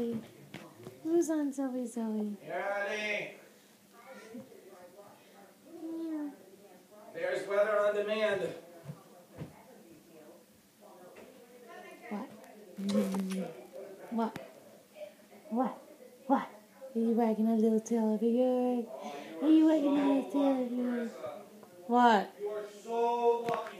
Zoe? Who's on Zoe? Ready? Yeah. There's weather on demand. What? What? What? What? Are you wagging a little tail over your... Are you wagging a little tail over your... What? You are so lucky.